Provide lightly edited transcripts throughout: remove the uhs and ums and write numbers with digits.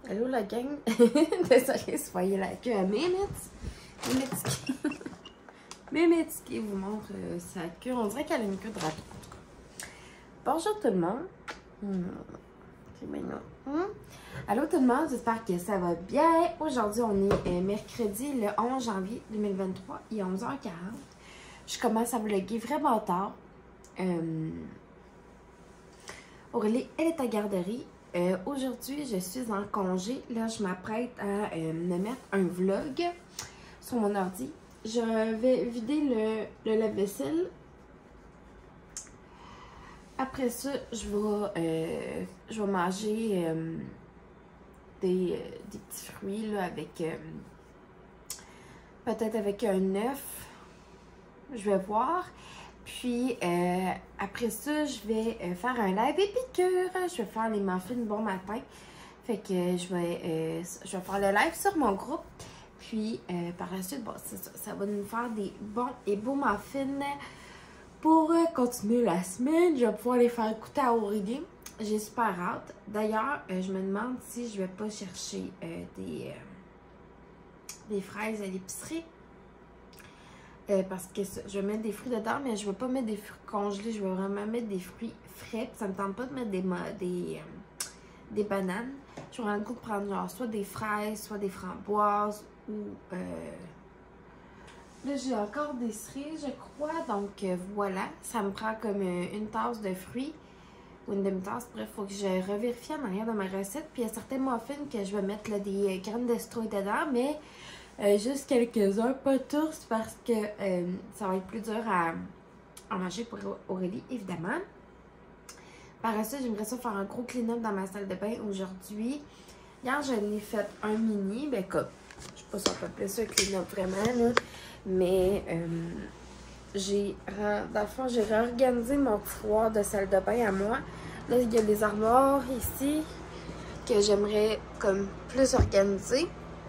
Allô la gang. Désolée si vous voyez la queue à Mimitski. Mimitski vous montre sa queue. On dirait qu'elle a une queue de raton. Bonjour tout le monde. C'est mignon. Allô tout le monde, j'espère que ça va bien. Aujourd'hui, on est mercredi le 11 janvier 2023. Il est 11h40. Je commence à vlogger vraiment tard. Aurélie, elle est à garderie. Aujourd'hui, je suis en congé. Là, je m'apprête à me mettre un vlog sur mon ordi. Je vais vider le lave-vaisselle. Après ça, je vais manger des petits fruits là, avec peut-être avec un œuf. Je vais voir. Puis, après ça, je vais faire un live épicure. Je vais faire les muffins bon matin. Fait que je vais faire le live sur mon groupe. Puis, par la suite, bon, ça va nous faire des bons et beaux muffins pour continuer la semaine. Je vais pouvoir les faire écouter à Aurélie. J'ai super hâte. D'ailleurs, je me demande si je vais pas chercher des fraises à l'épicerie. Parce que je vais mettre des fruits dedans, mais je ne vais pas mettre des fruits congelés. Je vais vraiment mettre des fruits frais. Ça ne me tente pas de mettre des bananes. J'aurais le goût de prendre genre soit des fraises, soit des framboises ou... Là, j'ai encore des cerises, je crois. Donc, voilà. Ça me prend comme une tasse de fruits ou une demi-tasse. Bref, il faut que je revérifie en arrière de ma recette. Puis, il y a certains muffins que je vais mettre là, des graines de citrouille dedans, mais... juste quelques-uns, pas tous, parce que ça va être plus dur à manger pour Aurélie, évidemment. Par la suite, j'aimerais ça faire un gros clean-up dans ma salle de bain aujourd'hui. Hier, j'en ai fait un mini, ben comme, je sais pas si on peut appeler ça un clean-up vraiment, là, mais dans le fond, j'ai réorganisé mon tiroir de salle de bain à moi. Là, il y a des armoires ici que j'aimerais comme plus organiser.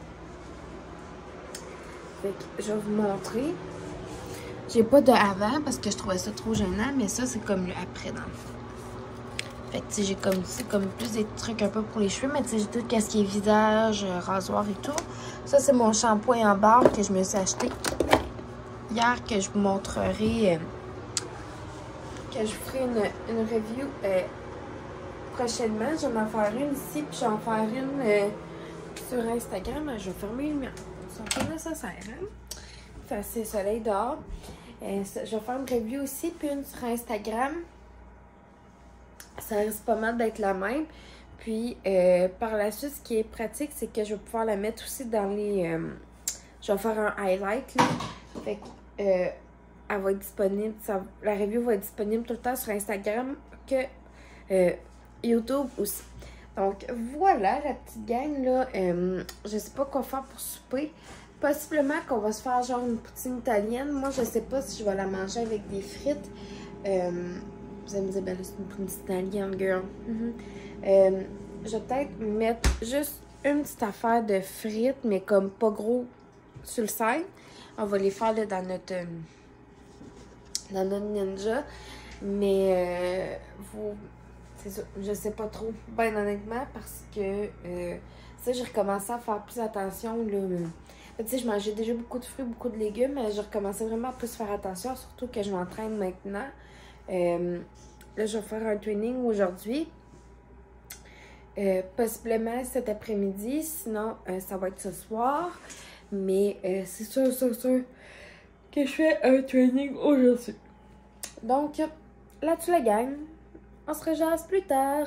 Fait que je vais vous montrer. J'ai pas de avant parce que je trouvais ça trop gênant, mais ça, c'est comme le après dans le fond. Fait que tu sais, j'ai comme ici comme plus des trucs un peu pour les cheveux, mais tu sais, j'ai tout ce qui est visage, rasoir et tout. Ça, c'est mon shampoing en barre que je me suis acheté hier, que je vous montrerai, que je ferai une review prochainement. Je vais en faire une ici, puis je vais en faire une sur Instagram. Je vais fermer le mien. C'est pas nécessaire, hein? Il fait assez soleil dehors. Je vais faire une review aussi, puis une sur Instagram. Ça risque pas mal d'être la même. Puis, par la suite, ce qui est pratique, c'est que je vais pouvoir la mettre aussi dans les... je vais faire un highlight, là. Fait que, elle va être disponible. La review va être disponible tout le temps sur Instagram que YouTube aussi. Donc, voilà la petite gang, là. Je sais pas quoi faire pour souper. Possiblement qu'on va se faire genre une poutine italienne. Moi, je sais pas si je vais la manger avec des frites. Vous allez me dire, ben là, c'est une poutine italienne, girl. Je vais peut-être mettre juste une petite affaire de frites, mais comme pas gros sur le side. On va les faire là, dans notre Ninja. Mais, c'est ça, je sais pas trop, ben honnêtement, parce que ça, j'ai recommencé à faire plus attention, là. Tu sais, je mangeais déjà beaucoup de fruits, beaucoup de légumes, mais j'ai recommencé vraiment à plus faire attention, surtout que je m'entraîne maintenant. Là, je vais faire un training aujourd'hui. Possiblement cet après-midi, sinon ça va être ce soir. Mais c'est sûr que je fais un training aujourd'hui. Donc, là-dessus la gang. On se rejasse plus tard.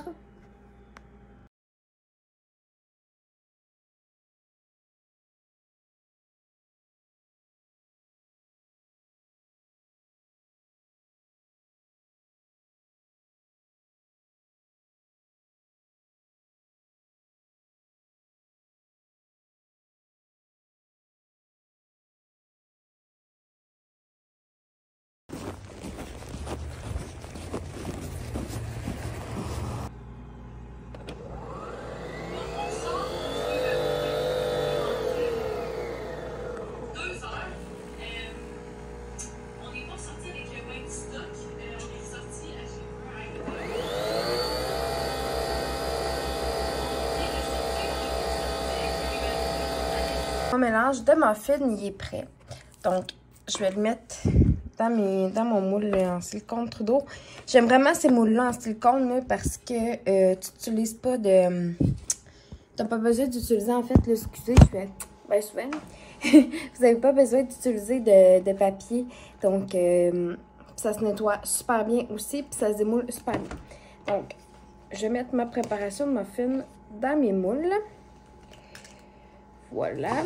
Mon mélange de muffins, il est prêt. Donc, je vais le mettre dans mon moule en silicone Trudeau. J'aime vraiment ces moules-là en silicone là, parce que tu n'utilises pas de... T'as pas besoin d'utiliser, en fait, excusez, je fais bien souvent. Vous n'avez pas besoin d'utiliser de papier. Donc, ça se nettoie super bien aussi, puis ça se démoule super bien. Donc, je vais mettre ma préparation de muffins dans mes moules. Voilà.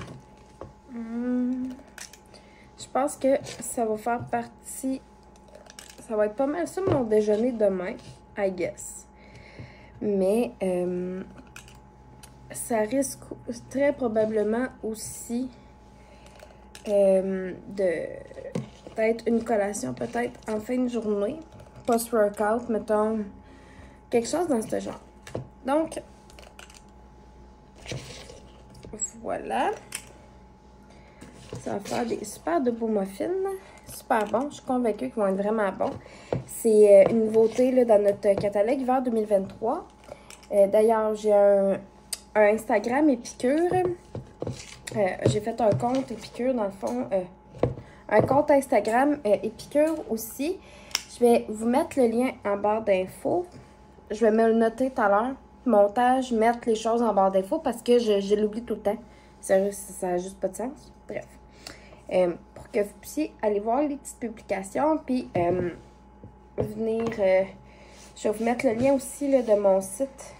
Je pense que ça va faire partie... Ça va être pas mal ça mon déjeuner demain, I guess. Mais ça risque très probablement aussi d'être une collation peut-être en fin de journée, post-workout, mettons, quelque chose dans ce genre. Donc, voilà. Ça va faire des super de beaux muffins. Super bons. Je suis convaincue qu'ils vont être vraiment bons. C'est une nouveauté là, dans notre catalogue hiver 2023. D'ailleurs, j'ai un Instagram Épicure. J'ai fait un compte Épicure, dans le fond. Un compte Instagram Épicure aussi. Je vais vous mettre le lien en barre d'infos. Je vais me le noter tout à l'heure. Montage, mettre les choses en barre d'infos parce que je l'oublie tout le temps. Sérieux, ça n'a juste pas de sens. Bref. Pour que vous puissiez aller voir les petites publications. Puis, venir... je vais vous mettre le lien aussi là, de mon site.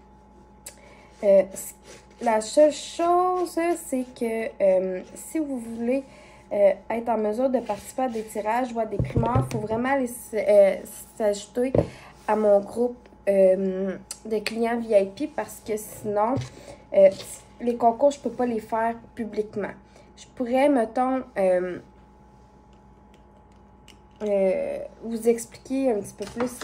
La seule chose, c'est que si vous voulez être en mesure de participer à des tirages ou à des primeurs, il faut vraiment s'ajouter à mon groupe de clients VIP parce que sinon, les concours, je ne peux pas les faire publiquement. Je pourrais, mettons, vous expliquer un petit peu plus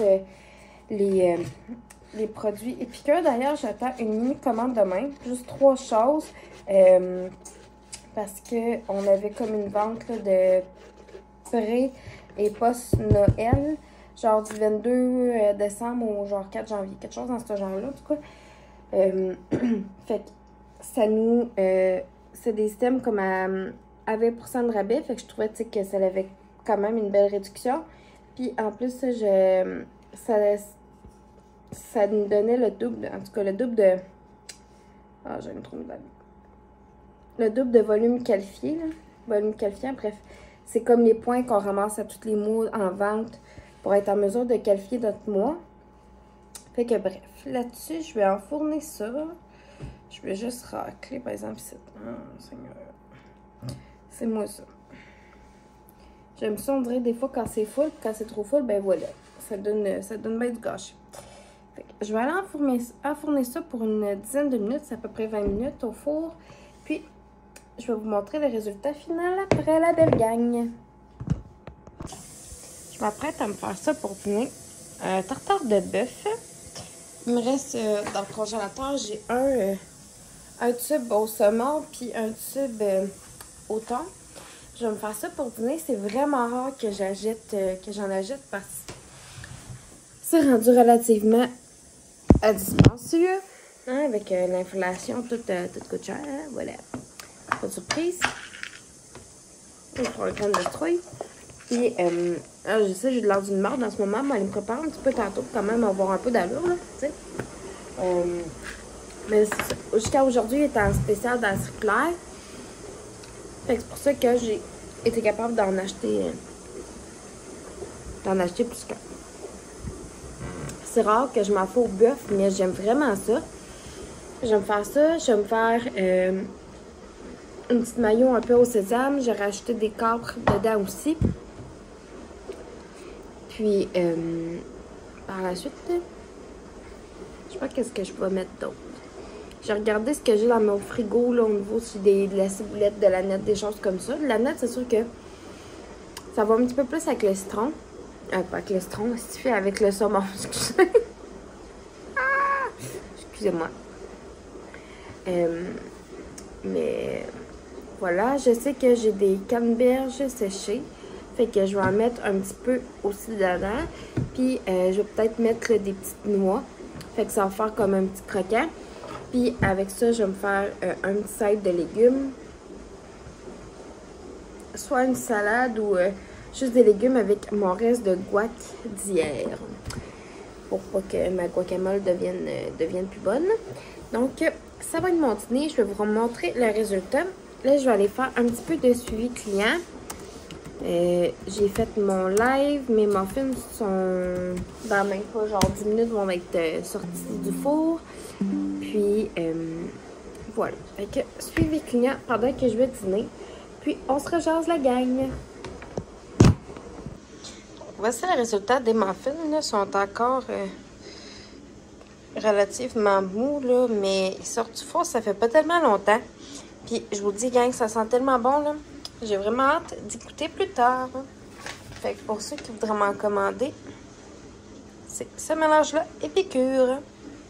les produits Épicure. D'ailleurs, j'attends une mini-commande demain. Juste 3 choses. Parce qu'on avait comme une vente là, de pré- et post-Noël. Genre du 22 décembre au genre 4 janvier. Quelque chose dans ce genre-là, en tout cas. Fait que ça nous... c'est des systèmes comme à 20% de rabais. Fait que je trouvais que ça avait quand même une belle réduction. Puis en plus, ça nous donnait le double, en tout cas le double de... Ah, j'aime trop le double de volume qualifié, là. Volume qualifiant, bref. C'est comme les points qu'on ramasse à tous les mois en vente pour être en mesure de qualifier notre mois. Fait que bref, là-dessus, je vais enfourner ça. Je vais juste racler, par exemple, ici. Oh, Seigneur. C'est moi ça. J'aime ça, on dirait des fois quand c'est full, quand c'est trop full, ben voilà. Ça donne bien du gâchis. Fait que je vais aller enfourner ça pour une dizaine de minutes, c'est à peu près 20 minutes au four. Puis, je vais vous montrer le résultat final après la belle gang. Je m'apprête à me faire ça pour dîner. Un tartare de bœuf. Il me reste dans le congélateur, j'ai un tube au saumon puis un tube au thon. Je vais me faire ça pour dîner. C'est vraiment rare que j'en achète parce que c'est rendu relativement dispendieux. Hein, avec l'inflation, tout coûte cher. Hein, voilà. Pas de surprise. Je prends un grain de trouille. Puis, je sais, j'ai de l'air d'une marde en ce moment, mais elle me prépare un petit peu tantôt pour quand même avoir un peu d'allure, là, tu sais. Mais jusqu'à aujourd'hui, il était en spécial dans le circulaire. Fait que c'est pour ça que j'ai été capable d'en acheter plus qu'un. C'est rare que je m'en fais au bœuf, mais j'aime vraiment ça. Je vais me faire ça. Je vais me faire une petite maillot un peu au sésame. J'ai rajouté des capres dedans aussi. Puis, par la suite, je sais pas qu'est-ce que je peux mettre d'autre. J'ai regardé ce que j'ai dans mon frigo, là, au niveau de la ciboulette, de la nette, des choses comme ça. De la nette, c'est sûr que ça va un petit peu plus avec le citron. Pas avec le citron, c'est avec le saumon, excusez. Excusez-moi. Mais voilà, je sais que j'ai des canneberges séchées. Fait que je vais en mettre un petit peu aussi dedans. Puis je vais peut-être mettre là, des petites noix. Fait que ça va faire comme un petit croquant. Puis avec ça, je vais me faire un petit side de légumes. Soit une salade ou juste des légumes avec mon reste de guac d'hier. Pour pas que ma guacamole devienne plus bonne. Donc, ça va être mon dîner. Je vais vous montrer le résultat. Là, je vais aller faire un petit peu de suivi client. J'ai fait mon live. Mes muffins sont dans même pas genre 10 minutes vont être sortis du four. Puis, voilà. Fait que suivi client pendant que je vais dîner. Puis, on se rejase la gang. Voici le résultat des muffins. Ils sont encore relativement mous, là, mais ils sortent du four, ça fait pas tellement longtemps. Puis, je vous dis, gang, ça sent tellement bon, là. J'ai vraiment hâte d'y goûter plus tard. Fait que pour ceux qui voudraient m'en commander, c'est ce mélange-là, Épicure.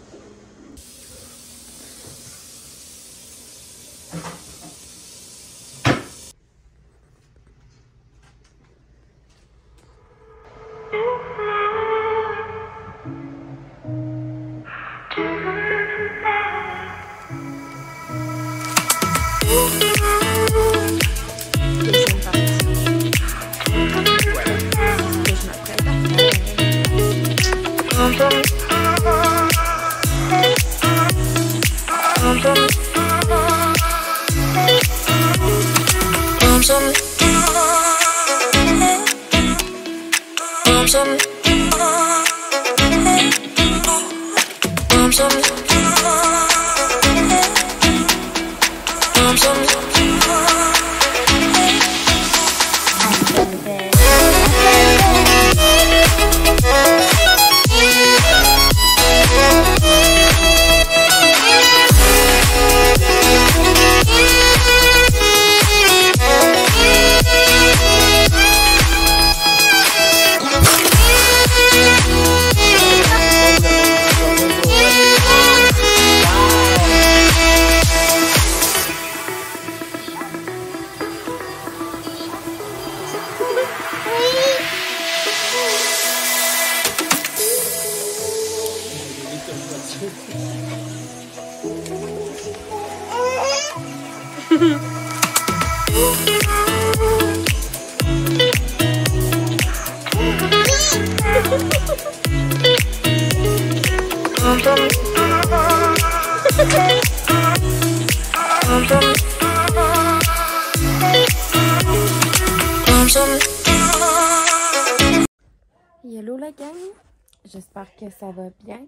Hello la gang, j'espère que ça va bien.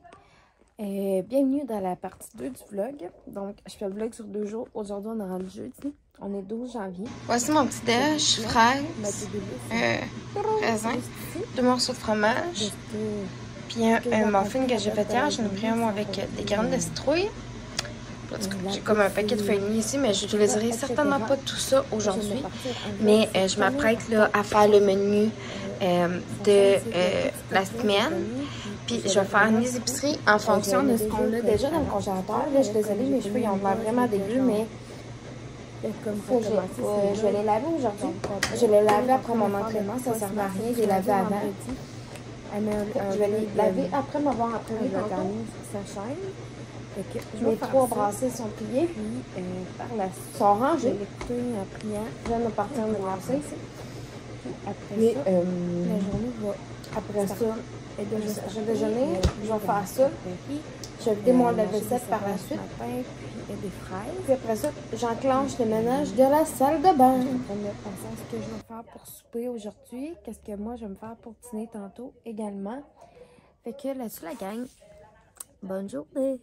Bienvenue dans la partie 2 du vlog. Donc, je fais le vlog sur 2 jours. Aujourd'hui, on est rendu jeudi. On est 12 janvier. Voici mon petit déj, fraises, raisin, 2 morceaux de fromage, puis un muffin que j'ai fait hier. J'en ai pris un avec des graines de citrouille. J'ai comme un paquet de feuilles ici, mais je ne utiliserai certainement pas tout ça aujourd'hui. Mais je m'apprête là à faire le menu de la semaine. Puis je vais faire mes épiceries en fonction de ce qu'on a déjà dans le congélateur. Là, je suis désolée, mes cheveux ils ont l'air vraiment dégueux, mais je vais les laver aujourd'hui. Je vais les laver après mon entraînement, ça ne sert à rien. Je les laver avant. Je vais les laver après m'avoir entraîné sa chaîne. Mes 3 brassées sont pliées, puis par la suite, sont rangées. Je viens de partir me brasser. Après ça, la journée va. Après ça, je vais déjeuner, je vais faire ça. Je vais vider mon lave-vaisselle par la suite. Des fraises. Puis après ça, j'enclenche le ménage de la salle de bain. Je suis en train de penser à ce que je vais faire pour souper aujourd'hui. Qu'est-ce que moi je vais me faire pour dîner tantôt également. Fait que là-dessus la gang. Bonne journée!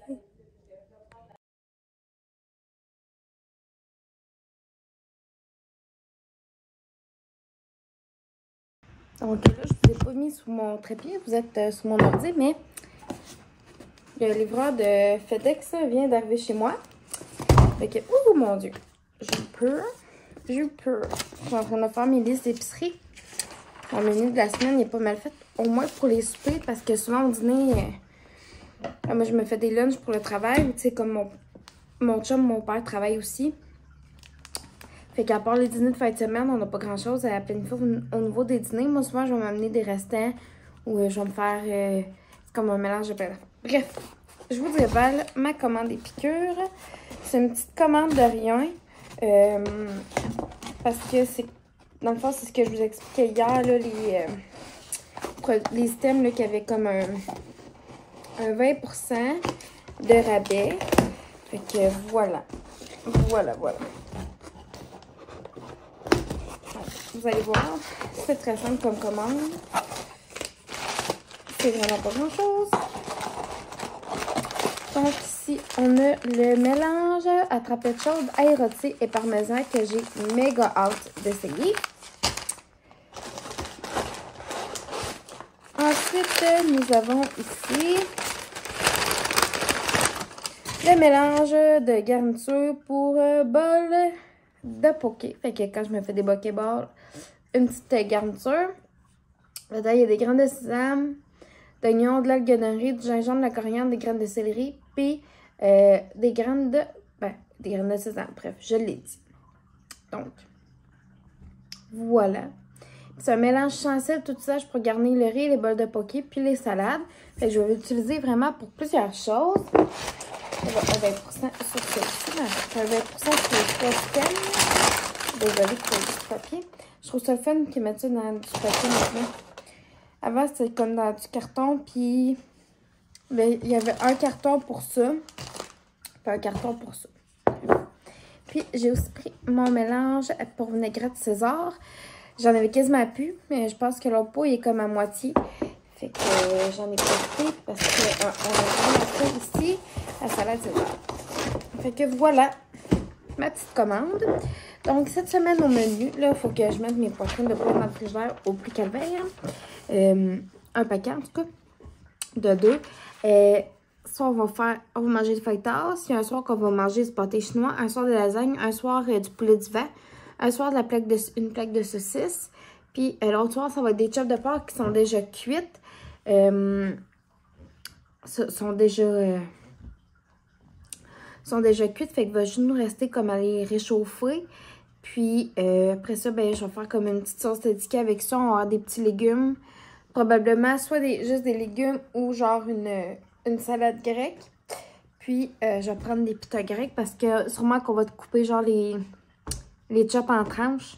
Donc là, je ne vous ai pas mis sous mon trépied, vous êtes sous mon ordi, mais le livreur de FedEx vient d'arriver chez moi. Fait que, oh mon Dieu, j'ai peur. Je suis en train de faire mes listes d'épicerie. Mon menu de la semaine est pas mal fait, au moins pour les soupers, parce que souvent au dîner, moi je me fais des lunchs pour le travail. Tu sais, comme mon chum, mon père travaille aussi. Fait qu'à part les dîners de fin de semaine, on n'a pas grand-chose à planifier au niveau des dîners. Moi, souvent, je vais m'amener des restants ou je vais me faire... c'est comme un mélange de plein d'affaires. Bref, je vous déballe ma commande épicure. C'est une petite commande de rien. Parce que c'est... Dans le fond, c'est ce que je vous expliquais hier, là, les items là, qui avaient comme un 20% de rabais. Fait que voilà. Voilà. Vous allez voir, c'est très simple comme commande. C'est vraiment pas grand chose. Donc ici, on a le mélange à trempette chaude, ail rôti et parmesan que j'ai méga hâte d'essayer. Ensuite, nous avons ici le mélange de garniture pour bol de poké. Fait que quand je me fais des pokéballs, une petite garniture. Là-dedans, il y a des graines de sésame, d'oignon, de l'algue de riz, du gingembre, de la coriandre, des graines de céleri, puis des graines de... des graines de sésame. Bref, je l'ai dit. Donc, voilà. C'est un mélange sensible, tout ça, pour garnir le riz, les bols de poké, puis les salades. Fait que je vais l'utiliser vraiment pour plusieurs choses. Un 20% sur celle-ci, un 20% sur les 3 items. Désolée pour le papier. Je trouve ça fun qu'ils mettent ça dans du papier maintenant. Avant, c'était comme dans du carton, puis ben, il y avait un carton pour ça, puis un carton pour ça. Puis, j'ai aussi pris mon mélange pour vinaigrette César. J'en avais quasiment plus, mais je pense que l'autre pot il est comme à moitié. Fait que j'en ai profité parce qu'on a vraiment fait ici la salade César. Fait que voilà ma petite commande. Donc, cette semaine au menu, là, il faut que je mette mes poitrines de poulet dans le frigidaire au plus calvaire. Un paquet, en tout cas, de 2. Soit on va manger du feuilletas. Il y a un soir qu'on va manger du pâté chinois, un soir de lasagne, un soir du poulet d'hiver, un soir une plaque de saucisse. Puis l'autre soir, ça va être des chops de porc qui sont déjà cuites. Sont déjà cuites, fait qu'il va juste nous rester comme à les réchauffer. Puis après ça, ben, je vais faire comme une petite sauce tzatziki avec ça. On va avoir des petits légumes. Probablement soit juste des légumes ou genre une salade grecque. Puis je vais prendre des pitas grecs parce que sûrement qu'on va couper genre les chops en tranches.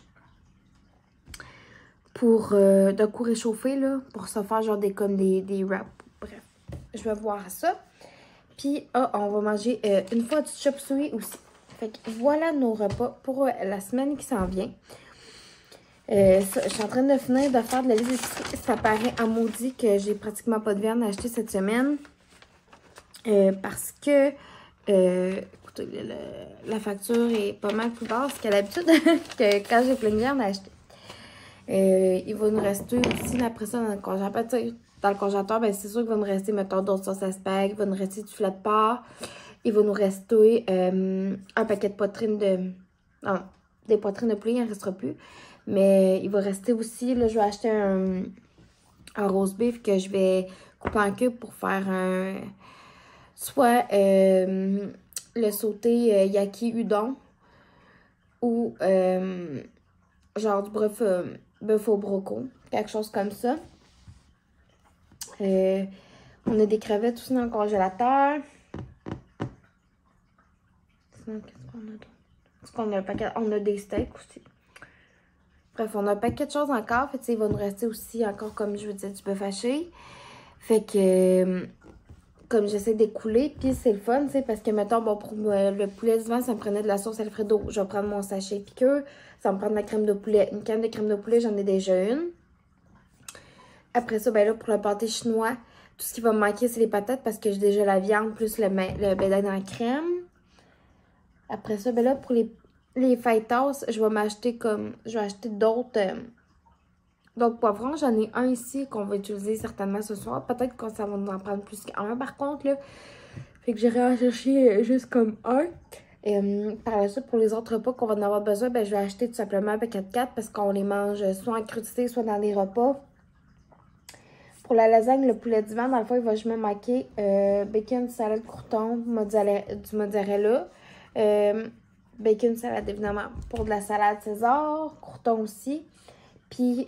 Pour d'un coup réchauffer là. Pour se faire genre des wraps. Bref, je vais voir ça. Puis on va manger une fois du chop suey aussi. Fait que voilà nos repas pour la semaine qui s'en vient. Je suis en train de finir de faire de la liste d'épicerie. Ça paraît en maudit que j'ai pratiquement pas de viande à acheter cette semaine. Parce que, écoutez, la facture est pas mal plus basse qu'à l'habitude que quand j'ai plein de viande à acheter. Il va nous rester aussi, après ça, dans le congélateur. Dans le congélateur, ben, c'est sûr qu'il va nous rester, mettons, d'autres sauces à spag. Il va nous rester du filet de porc. Il va nous rester un paquet de poitrines de... Non, des poitrines de poulet, il n'en restera plus. Mais il va rester aussi, là, je vais acheter un roast beef que je vais couper en cubes pour faire soit le sauté yaki udon ou genre du bœuf au broco, quelque chose comme ça. On a des crevettes aussi dans le congélateur. Sinon, qu'est-ce qu'on a d'autre? Parce qu'on a un paquet, on a des steaks aussi. Bref, on a un paquet de choses encore. Fait que, il va nous rester aussi encore, comme je vous disais, du bœuf haché. Fait que, comme j'essaie d'écouler, puis c'est le fun, tu sais, parce que, mettons, bon, pour le poulet d'hiver, ça me prenait de la sauce Alfredo. Je vais prendre mon sachet piqueux. Ça me prend de la crème de poulet. Une canne de crème de poulet, j'en ai déjà une. Après ça, ben là, pour le pâté chinois, tout ce qui va me manquer, c'est les patates parce que j'ai déjà la viande plus le bédin dans la crème. Après ça, ben là, pour les fajitas, je vais m'acheter comme... Je vais acheter d'autres poivrons. J'en ai un ici qu'on va utiliser certainement ce soir. Peut-être que ça va nous en prendre plus qu'un par contre, là. Fait que j'irai en chercher juste comme un. Par la suite, pour les autres repas qu'on va en avoir besoin, ben je vais acheter tout simplement un paquet de 4 parce qu'on les mange soit en crudité, soit dans les repas. Pour la lasagne, le poulet d'hiver, dans le fond, il va juste me manquer bacon, salade, croûton, du mozzarella. Bacon, salade, évidemment, pour de la salade César, croûton aussi. Puis,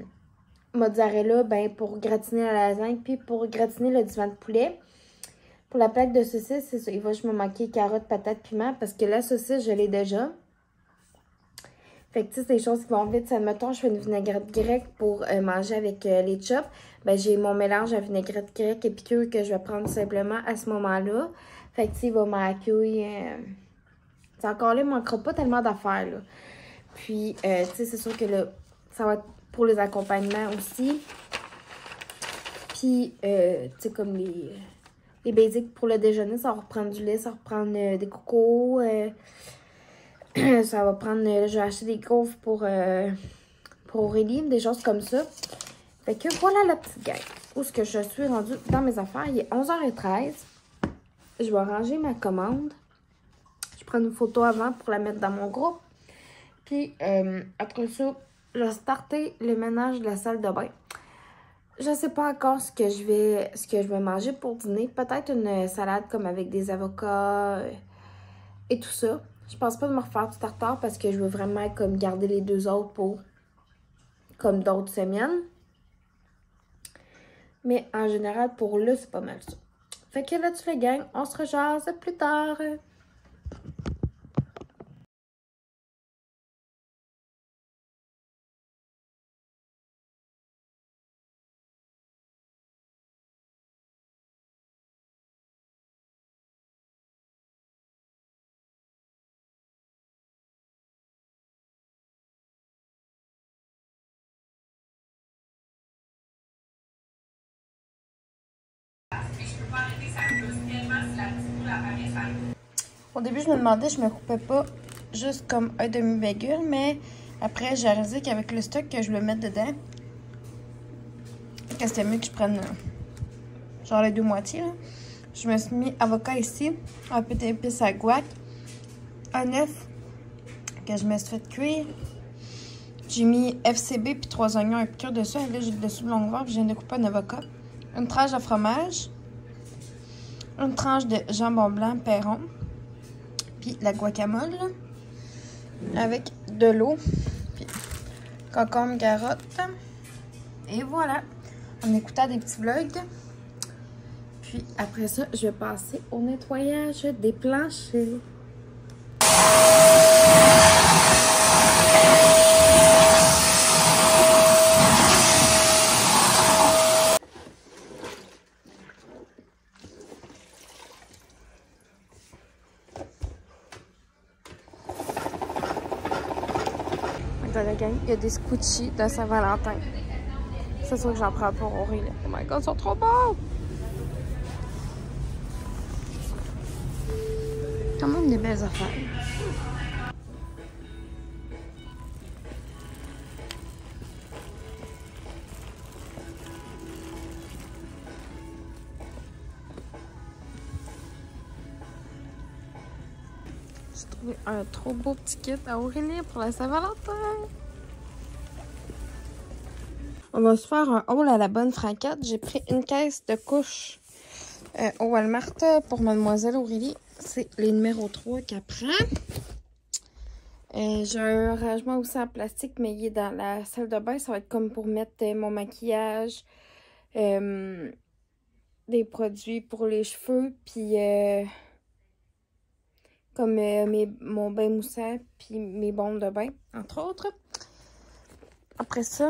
mozzarella, ben, pour gratiner la lasagne, puis pour gratiner le divan de poulet. Pour la plaque de saucisse, c'est ça. Il va juste me manquer carottes, patates, piment. Parce que la saucisse, je l'ai déjà. Fait que tu sais, c'est des choses qui vont vite. Admettons, je fais une vinaigrette grecque pour manger avec les chops. Ben, j'ai mon mélange à vinaigrette grecque et piqueux que je vais prendre simplement à ce moment-là. Fait que tu sais, il va m'accueillir. C'est encore là, il ne manquera pas tellement d'affaires, là. Puis, tu sais, c'est sûr que là, ça va être pour les accompagnements aussi. Puis, tu sais, comme les basiques pour le déjeuner, ça va reprendre du lait, ça va reprendre des cocos. Ça va prendre, je vais acheter des gaufres pour Aurélie, des choses comme ça. Fait que voilà la petite gang. Où est-ce que je suis rendue dans mes affaires? Il est 11h13. Je vais ranger ma commande. Je prends une photo avant pour la mettre dans mon groupe. Puis, après ça, je vais starter le ménage de la salle de bain. Je ne sais pas encore ce que je vais manger pour dîner. Peut-être une salade comme avec des avocats et tout ça. Je pense pas de me refaire du tartare parce que je veux vraiment comme garder les deux autres pour comme d'autres semaines. Mais en général, pour là, c'est pas mal ça. Fait que là-dessus, la gang, on se rejase plus tard. Au début, je me demandais, je me coupais pas juste comme un demi-bagel, mais après, j'ai réalisé qu'avec le stock que je voulais mettre dedans, que c'était mieux que je prenne genre les deux moitiés. Là. Je me suis mis avocat ici, un peu d'épices à guac, un œuf que je me suis fait cuire. J'ai mis FCB puis 3 oignons et piqûre dessus. Et là, j'ai le dessus de longue puis je viens de couper un avocat. Une tranche de fromage. Une tranche de jambon blanc perron. Puis la guacamole. Là, avec de l'eau. Puis concombre, carotte. Et voilà. En écoutant des petits vlogs. Puis après ça, je vais passer au nettoyage des planchers. Dans la gang, il y a des Scoochie de Saint-Valentin. C'est sûr que j'en prends pour Aurélie. Oh my god, ils sont trop beaux! Quand même des belles affaires. J'ai trouvé un trop beau petit kit à Aurélie pour la Saint-Valentin. On va se faire un haul à la bonne franquette. J'ai pris une caisse de couches au Walmart pour mademoiselle Aurélie. C'est les numéros 3 qu'elle prend. J'ai un rangement aussi en plastique, mais il est dans la salle de bain. Ça va être comme pour mettre mon maquillage, des produits pour les cheveux, puis comme mon bain moussant, puis mes bombes de bain, entre autres. Après ça,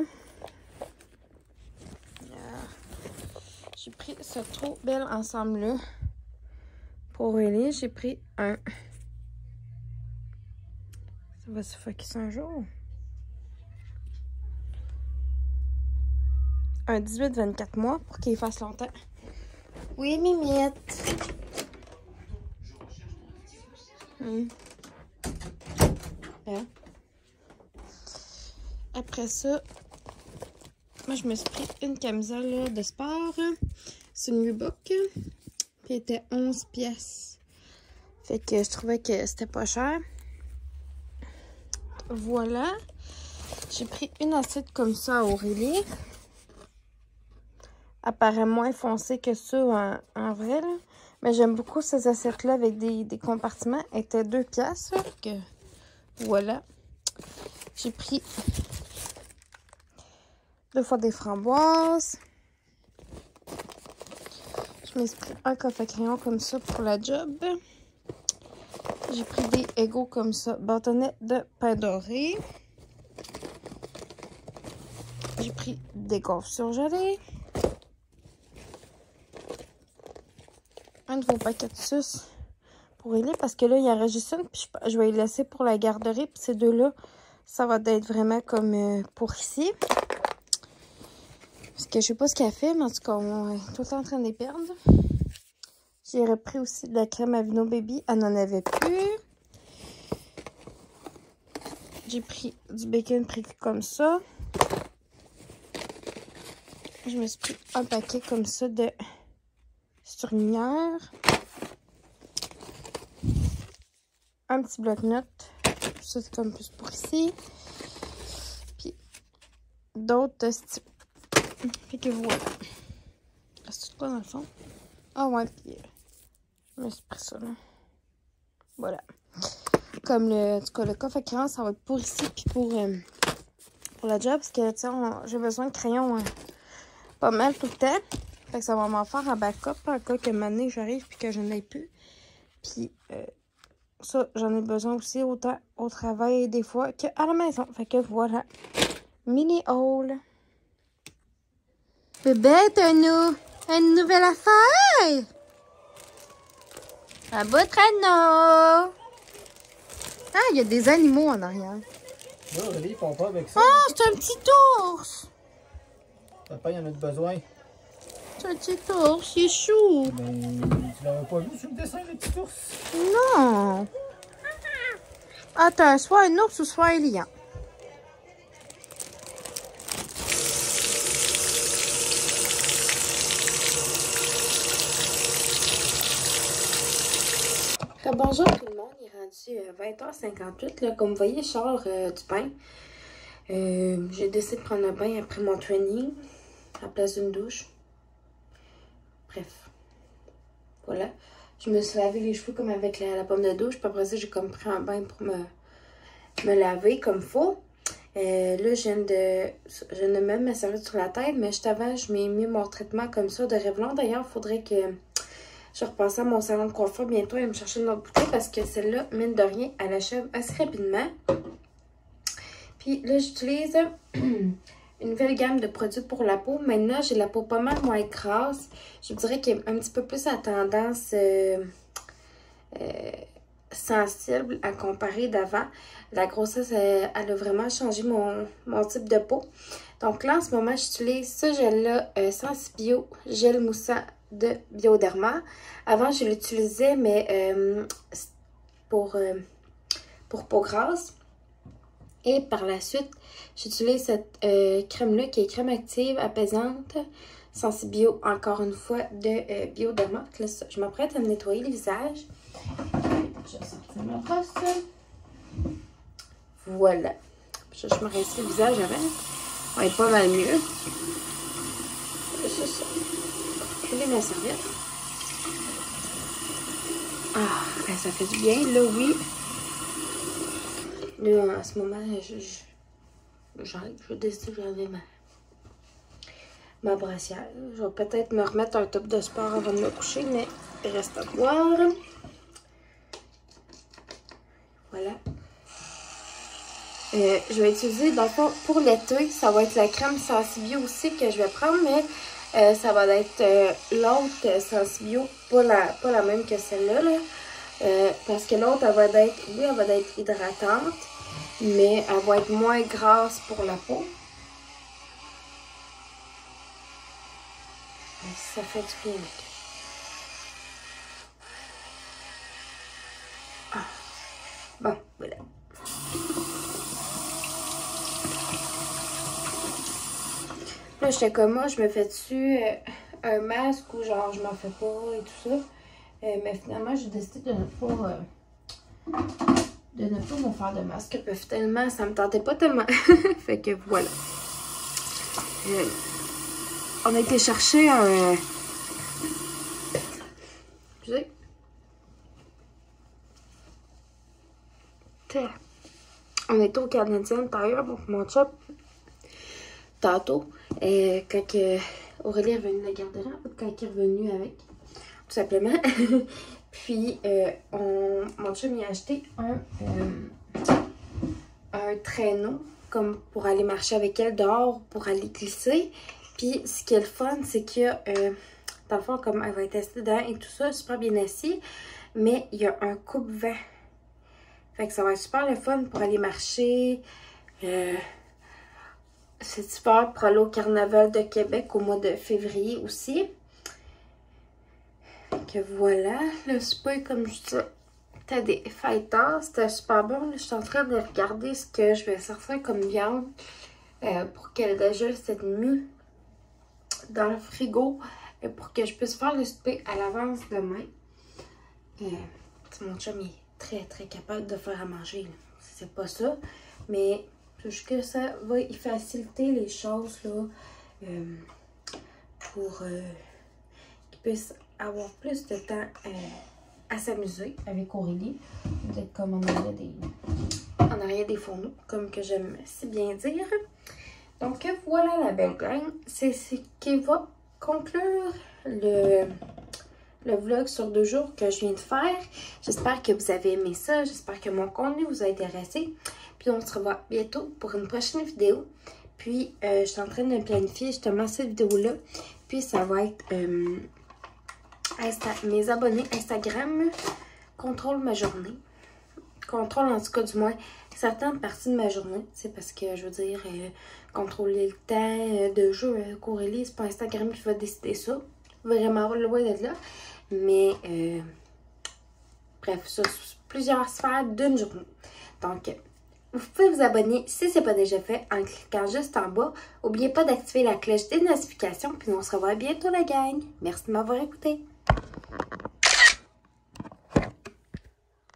j'ai pris ce trop bel ensemble-là pour Aurélie. J'ai pris un... Ça va se focus un jour. Un 18-24 mois pour qu'il fasse longtemps. Oui, Mimette. Hein? Après ça, moi je me suis pris une camisole là, de sport. C'est une Reebok. Puis elle était 11 pièces. Fait que je trouvais que c'était pas cher. Voilà. J'ai pris une assiette comme ça à Aurélie. Elle paraît moins foncée que ça en vrai. Là. Mais j'aime beaucoup ces assiettes-là avec des compartiments. Elle était 2 pièces. Que voilà. J'ai pris 2 fois des framboises. Je Je me suis pris un coffre à crayon comme ça pour la job. J'ai pris des Egos comme ça, bâtonnets de pain doré. J'ai pris des gaufres surgelées. Un nouveau paquet de sucre pour Ellie parce que là, il y en reste juste une. Puis je vais les laisser pour la garderie. Puis ces deux-là, ça va être vraiment comme pour ici. Parce que je sais pas ce qu'elle fait, mais en tout cas, on est tout le temps en train de les perdre. J'ai repris aussi de la crème Aveeno Baby. Elle n'en avait plus. J'ai pris du bacon pris comme ça. Je me suis pris un paquet comme ça de surligneurs. Un petit bloc-notes. Ça, c'est comme plus pour ici. Puis d'autres styles. Fait que voilà. C'est quoi dans le fond? Ah ouais, puis je me suis pris ça là. Voilà. Comme en tout cas, le coffre à crayon, ça va être pour ici puis pour la job. Parce que, tu sais, j'ai besoin de crayons pas mal tout le temps. Fait que ça va m'en faire un backup en cas que maintenant j'arrive puis que je n'en ai plus. Puis ça, j'en ai besoin aussi autant au travail des fois qu'à la maison. Fait que voilà. Mini haul. Bébé, t'as une nouvelle affaire? Un beau traîneau. Ah, il y a des animaux en arrière. Là, Aurélie, ils font pas avec ça. Oh, c'est un petit ours. Papa, il y en a besoin. C'est un petit ours, il est chou. Mais tu l'avais pas vu sur le dessin, le petit ours? Non. Attends, soit un ours ou soit un lion. Bonjour tout le monde, il est rendu 20h58. Là, comme vous voyez, je sors du bain. J'ai décidé de prendre un bain après mon training, à la place d'une douche. Bref, voilà. Je me suis lavé les cheveux comme avec la pomme de douche. Puis après ça, j'ai comme pris un bain pour me laver comme il faut. Là, je viens de mettre ma serviette sur la tête, mais juste avant, je m'ai mis mon traitement comme ça de Revlon. D'ailleurs, il faudrait que je repasse à mon salon de coiffure bientôt et me chercher une autre bouteille parce que celle-là, mine de rien, elle achève assez rapidement. Puis là, j'utilise une nouvelle gamme de produits pour la peau. Maintenant, j'ai la peau pas mal moins grasse. Je dirais qu'elle est un petit peu plus à tendance sensible à comparer d'avant. La grossesse, elle a vraiment changé mon type de peau. Donc là, en ce moment, j'utilise ce gel-là, Sensibio Gel Moussant de Bioderma. Avant, je l'utilisais, mais pour peau grasse. Et par la suite, j'utilise cette crème-là qui est crème active apaisante Sensibio, encore une fois, de Bioderma. Là, je m'apprête à me nettoyer le visage. Je vais sortir ma brosse. Voilà. Je me rince le visage avant. Ça va être pas mal mieux. C'est ça. Je vais ma serviette. Ah, ben ça fait du bien. Là, oui. Là, en ce moment, je décide d'enlever ma brassière. Je vais peut-être me remettre un top de sport avant de me coucher, mais il reste à voir. Voilà. Je vais utiliser, dans le fond, pour l'été, ça va être la crème Sensibio aussi que je vais prendre, mais ça va être l'autre Sensibio, pas la même que celle-là, là. Parce que l'autre, elle va être hydratante, mais elle va être moins grasse pour la peau. Ça fait du bien. Ah. Bon, voilà. Là, j'étais comme moi, je me fais dessus un masque ou genre je m'en fais pas et tout ça. Mais finalement, j'ai décidé de ne pas me faire de masque. Finalement, ça me tentait pas tellement. Fait que voilà. On a été chercher un... Excusez. On était au Canadien Tire pour mon chum tantôt. Quand Aurélie est revenue de la garderie, quand elle est revenue avec. simplement. Puis, mon chum il a acheté un traîneau comme pour aller marcher avec elle dehors, pour aller glisser. Puis, ce qui est le fun, c'est que, dans le fond, comme elle va être assise dedans et tout ça, super bien assis, mais il y a un coupe-vent. Fait que ça va être super le fun pour aller marcher. C'est super pour aller au Carnaval de Québec au mois de février aussi. Que voilà, le souper, comme je disais, c'était des fighters, c'était super bon. Là, je suis en train de regarder ce que je vais sortir comme viande pour qu'elle dégèle cette nuit dans le frigo pour que je puisse faire le souper à l'avance demain. Mon chum il est très très capable de faire à manger. C'est pas ça, mais juste que ça va y faciliter les choses là, pour qu'il puisse avoir plus de temps à s'amuser avec Aurélie. Peut-être comme en arrière des fourneaux, comme que j'aime si bien dire. Donc voilà la belle gang. C'est ce qui va conclure le vlog sur 2 jours que je viens de faire. J'espère que vous avez aimé ça. J'espère que mon contenu vous a intéressé. Puis on se revoit bientôt pour une prochaine vidéo. Puis je suis en train de planifier justement cette vidéo-là. Puis ça va être mes abonnés Instagram contrôlent ma journée. Contrôle en tout cas du moins certaines parties de ma journée. C'est parce que je veux dire contrôler le temps de jeu avec Aurélie. C'est pas Instagram qui va décider ça. Vraiment loin d'être là. Mais bref, ça c'est plusieurs sphères d'une journée. Donc vous pouvez vous abonner si ce n'est pas déjà fait en cliquant juste en bas. N'oubliez pas d'activer la cloche des notifications. Puis on se revoit bientôt la gang. Merci de m'avoir écouté.